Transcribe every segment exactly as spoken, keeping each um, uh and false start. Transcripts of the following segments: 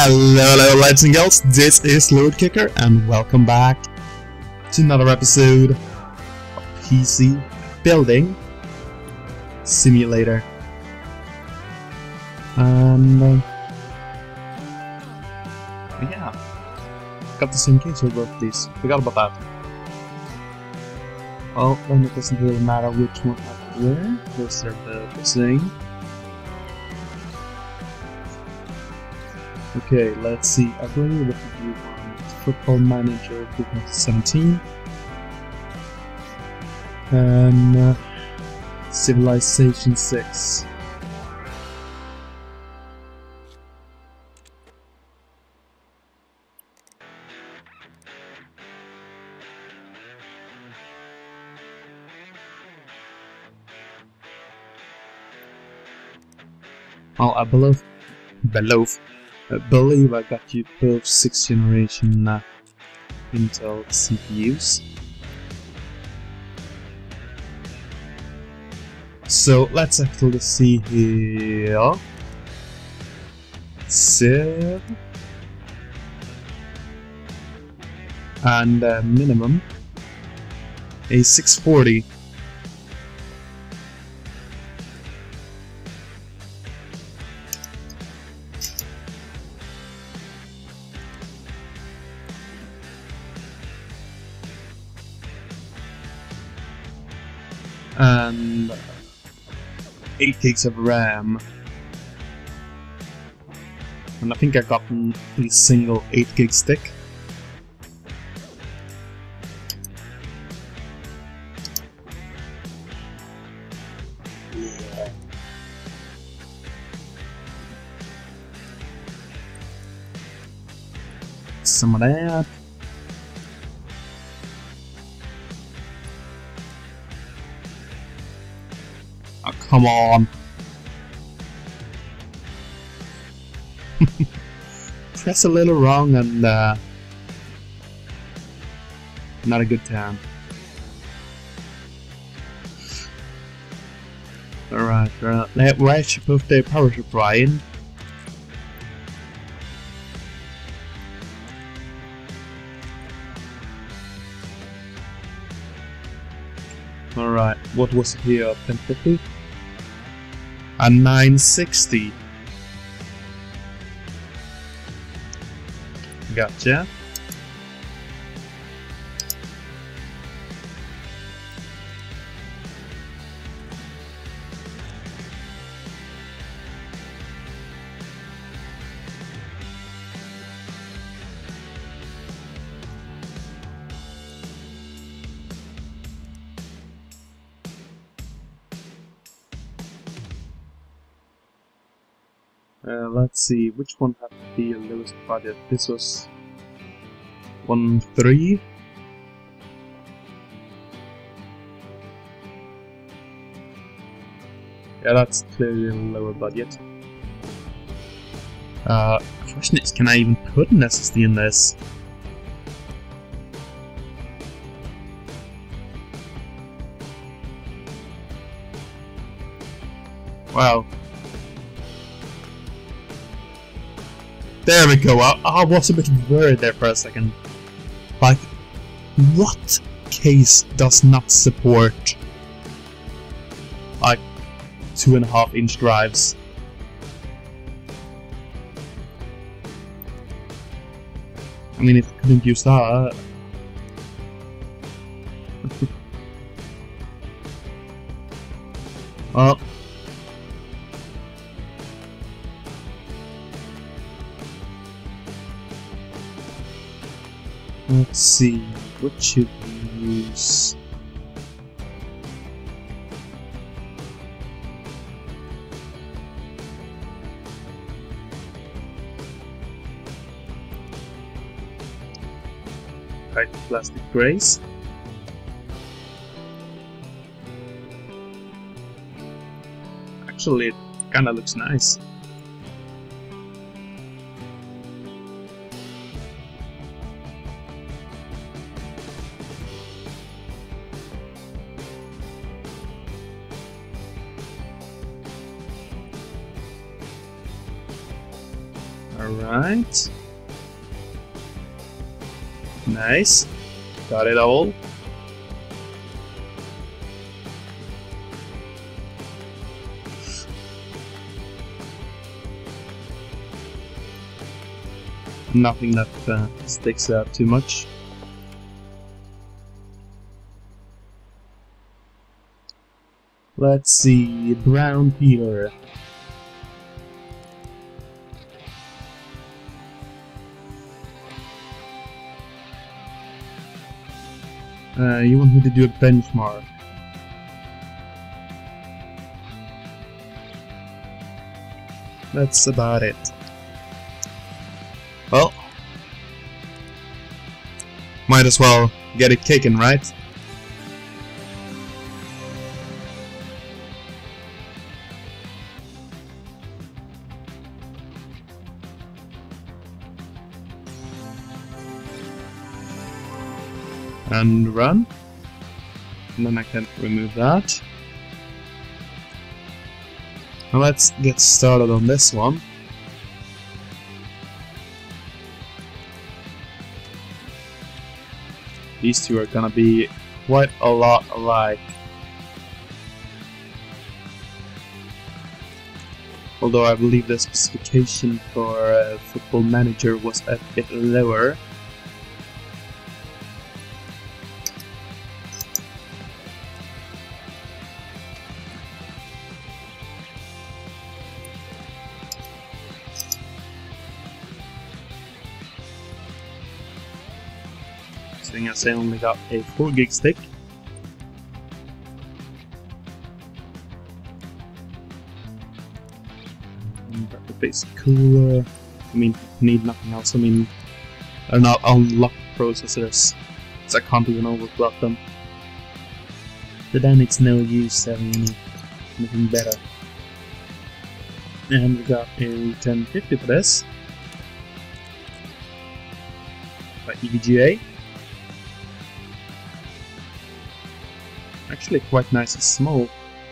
Hello, hello, lads and girls. This is Load Kicker, and welcome back to another episode of P C Building Simulator. And uh, yeah, got the same case with both these. Forgot about that. Well, then it doesn't really matter which one up where, because they're both the same. Okay, let's see. I believe what did you want? Football Manager twenty seventeen. And uh, Civilization six. Oh, I believe, believe, I believe I got you both sixth generation uh, Intel C P Us. So let's actually see here. Civ and uh, minimum a six forty. And eight gigs of RAM, and I think I got a single eight gig stick. Yeah. Some of that. Oh, come on. Press a little wrong and uh, not a good time. Alright, right. Where should both the power supply in? Alright, what was it here? ten fifty? And nine sixty. Gotcha. Uh, let's see, which one had the lowest budget? This was one three. Yeah, that's clearly a lower budget. Uh, question is, can I even put an S S D in this? Wow. There we go, I, I was a bit worried there for a second. Like, what case does not support like two and a half inch drives? I mean, if you couldn't use that. Well. Let's see, what should we use? Right, plastic grays. Actually, it kinda looks nice. Alright. Nice. Got it all. Nothing that uh, sticks out too much. Let's see, brown peeler. Uh, you want me to do a benchmark? That's about it. Well, might as well get it kicking, right? And run. And then I can remove that. Now let's get started on this one. These two are gonna be quite a lot alike. Although I believe the specification for uh, Football Manager was a bit lower. Seeing as I only got a four gig stick. The basic cooler. I mean, need nothing else. I mean, they're not unlocked processors, so I can't even overclock them. But then it's no use having any, anything better. And we got a ten fifty for this by E V G A. Actually quite nice and small.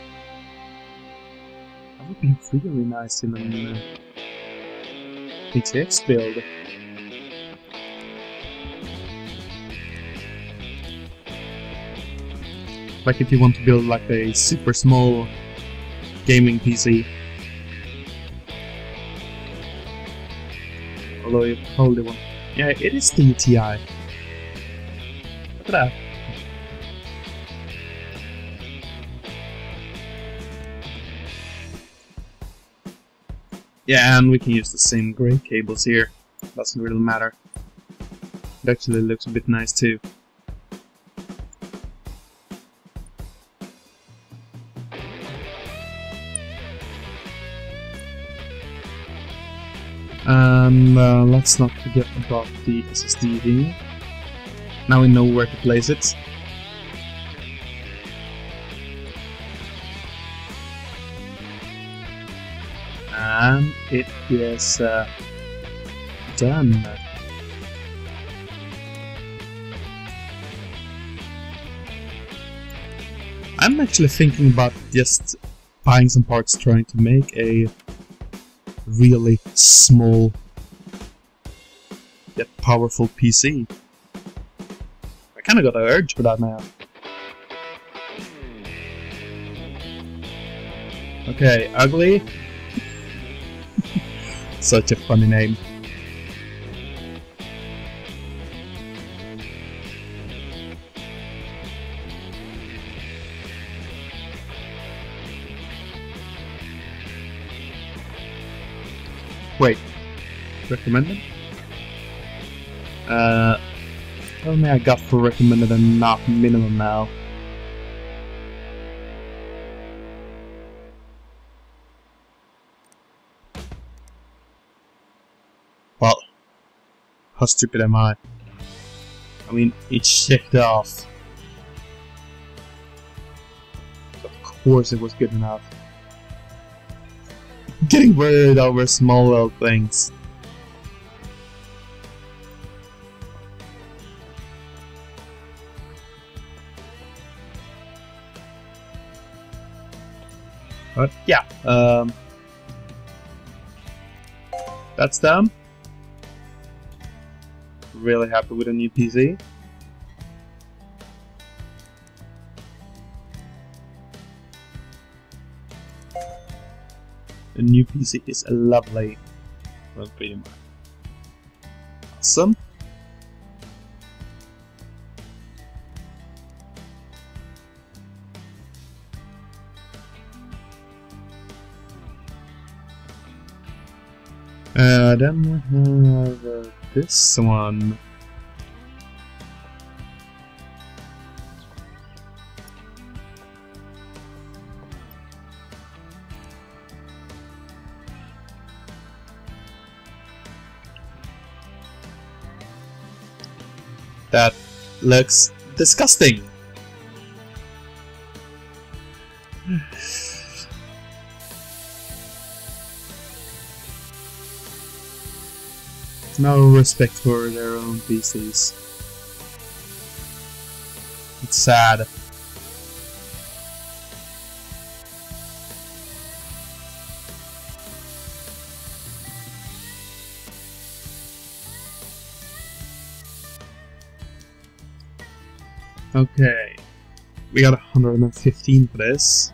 That would be really nice in an uh, P T X build. Like if you want to build like a super small gaming P C. Although you probably want... Yeah, it is the T I. Look at that. Yeah, and we can use the same grey cables here. Doesn't really matter. It actually looks a bit nice too. And uh, let's not forget about the S S D here. Now we know where to place it. And it is uh, done. I'm actually thinking about just buying some parts, trying to make a really small yet powerful P C. I kinda got an urge for that now. Okay, ugly. Such a funny name. Wait, recommended? Uh, tell me I got for recommended and not minimum now. Well, how stupid am I? I mean, it checked off. Of course it was good enough. Getting worried over small little things. But yeah, um, That's done. Really happy with a new P C. The new P C is lovely. Well, pretty much. Awesome. Uh, then we have uh, this one. That looks disgusting. No respect for their own P Cs. It's sad. Okay, we got one hundred fifteen for this.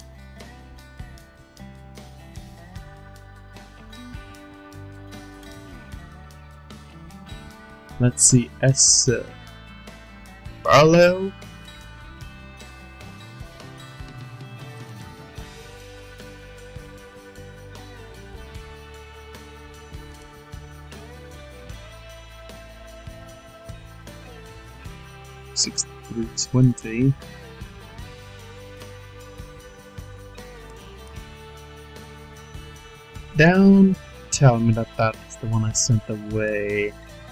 Let's see, S. Uh, Barlow. sixty-three twenty. Don't tell me that that's the one I sent away.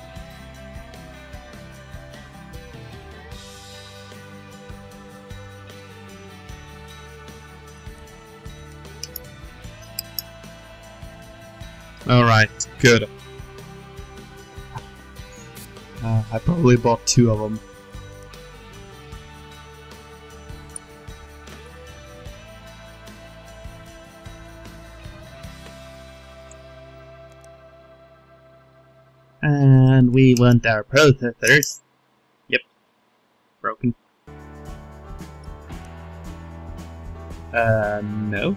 Alright, good. Uh, I probably bought two of them. And we want our processors. Yep. Broken. Uh, no.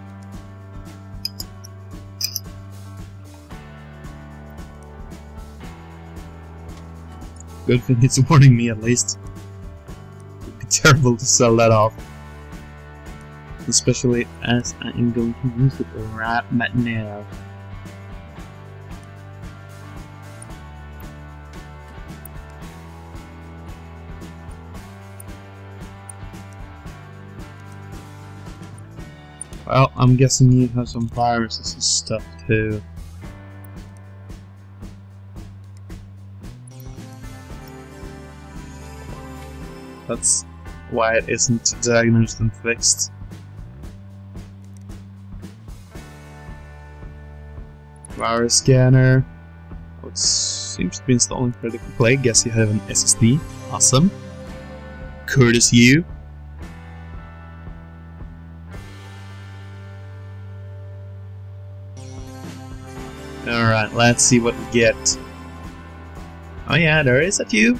Good thing it's warning me at least. It'd be terrible to sell that off. Especially as I am going to use it right now. Well, I'm guessing you have some viruses and stuff too. That's why it isn't diagnosed and fixed. Virus scanner. Oh, it seems to be installing pretty quickly. Guess you have an S S D. Awesome. Curtis you. Alright, let's see what we get. Oh yeah, there is a tube.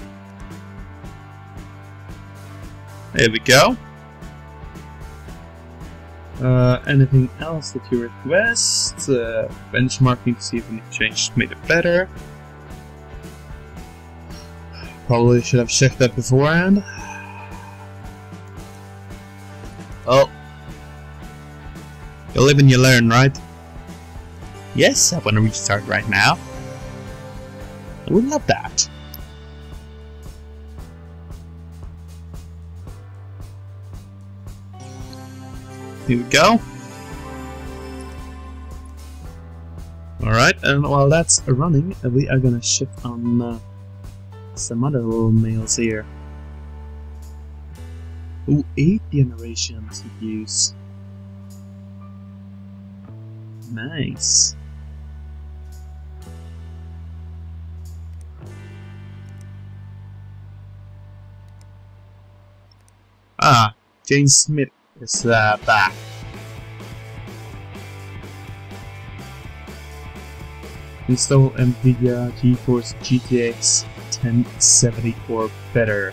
There we go. Uh, anything else that you request? Uh, benchmarking to see if any change made it better. Probably should have checked that beforehand. Oh. You live and you learn, right? Yes, I want to restart right now. I would love that. Here we go. Alright, and while that's running, we are gonna shift on uh, some other little mails here. Ooh, eight generation C P Us. Nice. Ah, Jane Smith is uh, back. Install NVIDIA GeForce G T X ten seventy or better.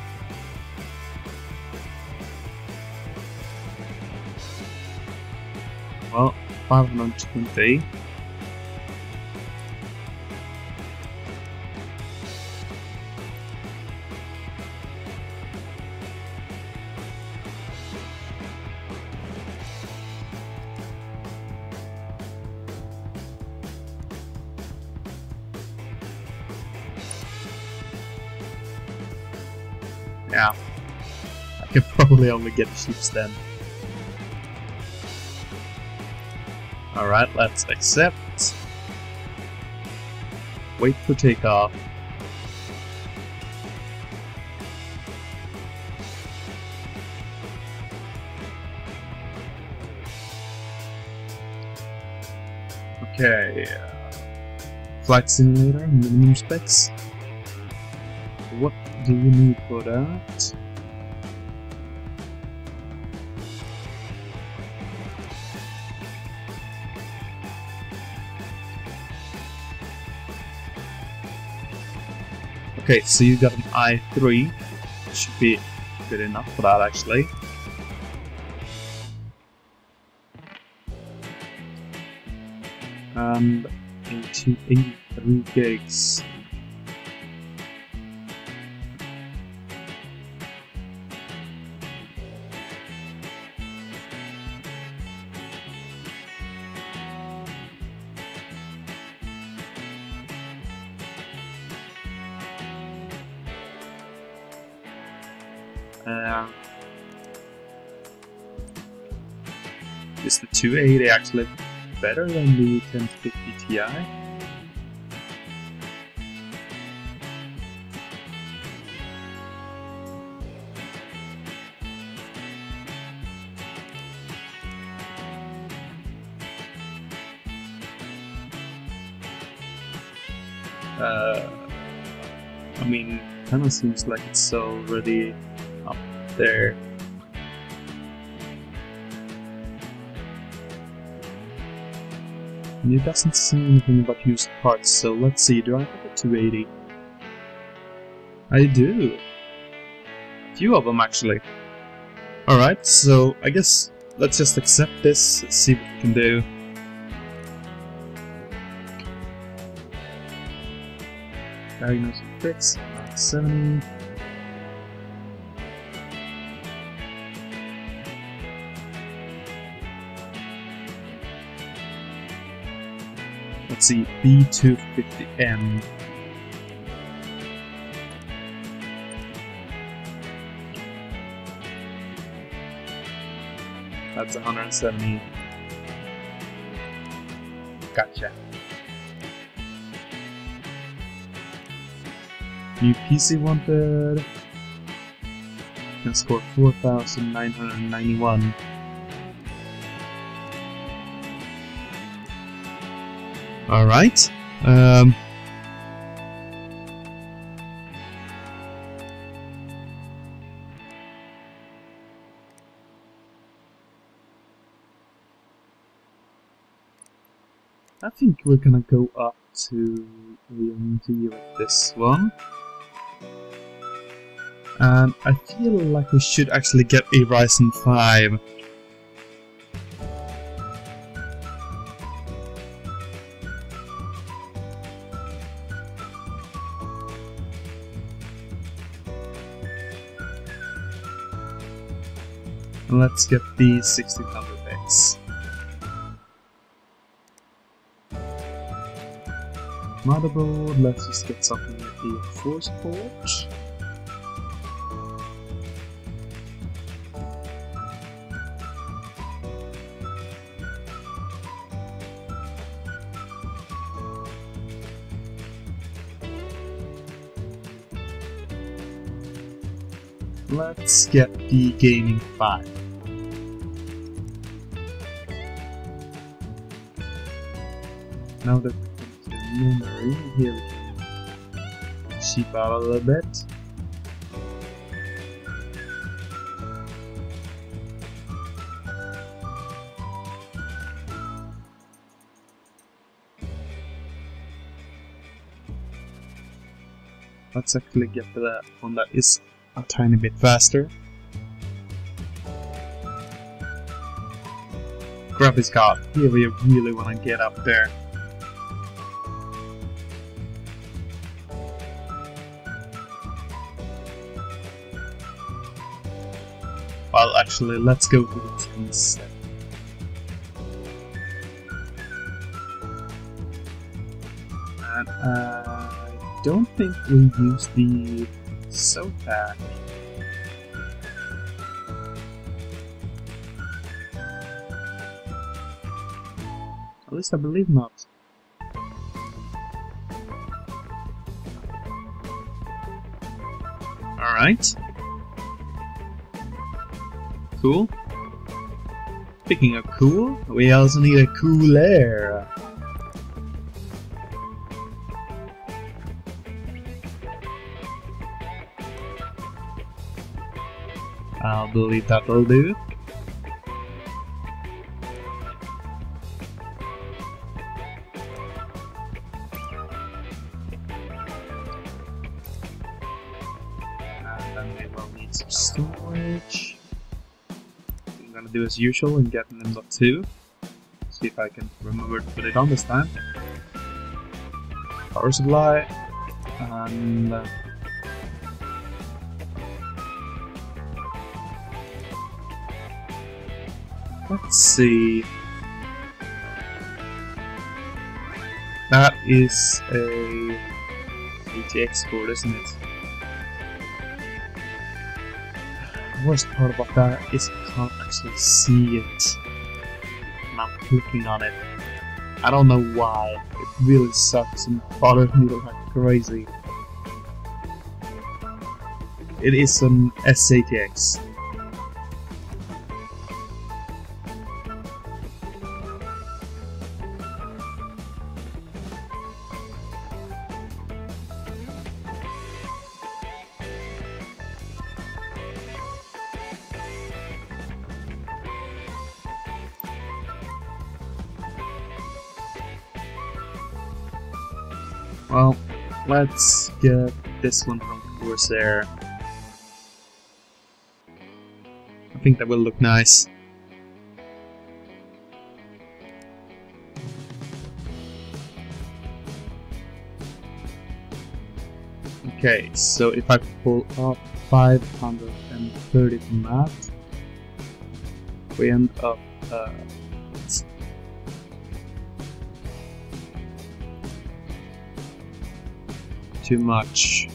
Well, five hundred twenty. Yeah, I could probably only get chips then. Alright, let's accept. Wait for takeoff. Okay. Uh, flight simulator, minimum specs. What do you need for that? Okay, so you got an i three. Should be good enough for that actually. And eighty-three gigs. Uh, is the two eighty actually better than the ten fifty Ti? Uh, I mean, kind of seems like it's already up there. And it doesn't say anything about used parts, so let's see, do I have a two eighty? I do. A few of them actually. Alright, so I guess let's just accept this, let's see what we can do. Diagnose and fix, seventy. Let's see, B two fifty M. That's one hundred seventy. Gotcha. New P C wanted. Can score four thousand nine hundred ninety-one. Alright. Um, I think we're gonna go up to A M D with this one. And I feel like we should actually get a Ryzen five. Let's get the sixteen hundred X. Motherboard, let's just get something with the force port. Let's get the gaming five. Now that we come to memory, here we can cheap out a little bit. Let's actually get to the one that is a tiny bit faster. Graphics card. Here we really want to get up there. Well, actually, let's go to the ten seven. And uh, I don't think we use the SOTAC. At least I believe not. Alright. Cool. Speaking of cool, we also need a cooler. I'll believe that will do. And then we will need some storage. I'm gonna do as usual and get an M dot two. See if I can remember to put it on this time. Power supply. And... Uh, let's see. That is a A T X cord, isn't it? The worst part about that is I can't actually see it when I'm clicking on it. I don't know why. It really sucks and bothers me like crazy. It is an S A T X. Well, let's get this one from Corsair. I think that will look nice. Okay, so if I pull up five hundred thirty from that, we end up uh, too much.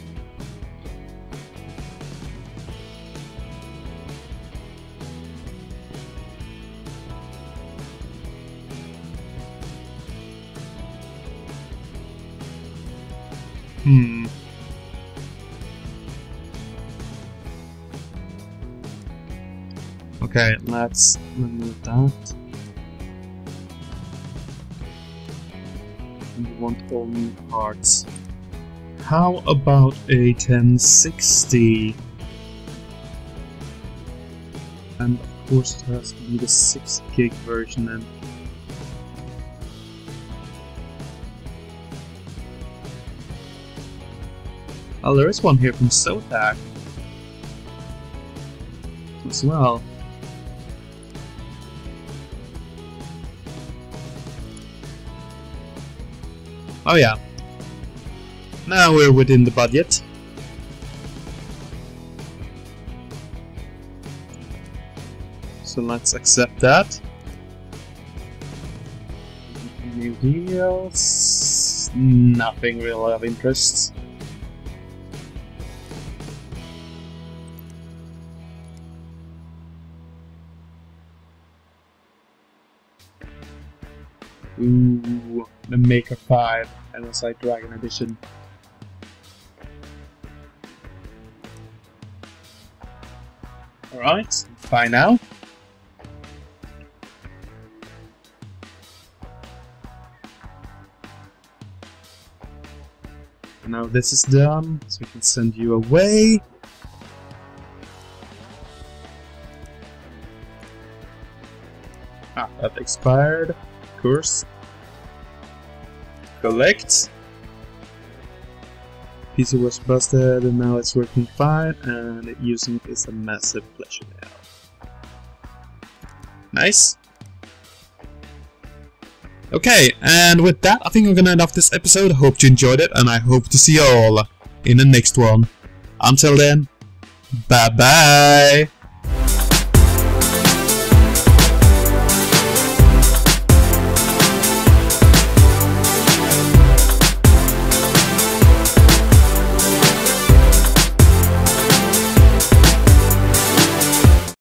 Hmm. Okay, let's remove that. And we want all new parts. How about a ten sixty? And of course it has to be the six gig version then. Oh, there is one here from SOTAC as well. Oh yeah. Now we're within the budget. So let's accept that. New deals. Nothing really of interest. Ooh, the Maker five and the Side Dragon Edition. Alright, fine now. Now this is done, so we can send you away. Ah, that expired, of course. Collect. P C was busted and now it's working fine, and using it is a massive pleasure now. Nice. Okay, and with that, I think I'm gonna end off this episode. I hope you enjoyed it, and I hope to see you all in the next one. Until then, bye bye!